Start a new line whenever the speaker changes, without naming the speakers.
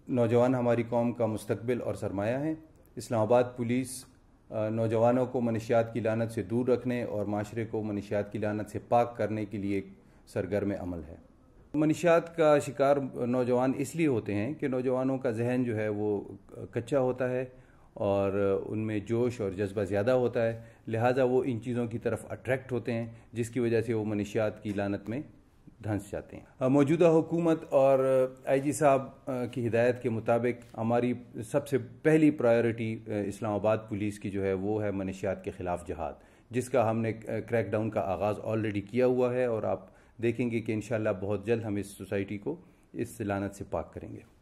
नौजवान हमारी कौम का मुस्तकबिल और सरमाया है। इस्लामाबाद पुलिस नौजवानों को मनशियात की लानत से दूर रखने और माशरे को मनशियात की लानत से पाक करने के लिए एक सरगर्म अमल है। मनशियात का शिकार नौजवान इसलिए होते हैं कि नौजवानों का जहन जो है वो कच्चा होता है और उनमें जोश और जज्बा ज़्यादा होता है, लिहाजा वो इन चीज़ों की तरफ अट्रैक्ट होते हैं, जिसकी वजह से वो मनशियात की लानत में धंस जाते हैं। मौजूदा हुकूमत और IG साहब की हिदायत के मुताबिक हमारी सबसे पहली प्रायोरिटी इस्लामाबाद पुलिस की जो है वो है मनशियात के ख़िलाफ़ जहाद, जिसका हमने क्रैकडाउन का आगाज़ ऑलरेडी किया हुआ है और आप देखेंगे कि इंशाअल्लाह बहुत जल्द हम इस सोसाइटी को इस लानत से पाक करेंगे।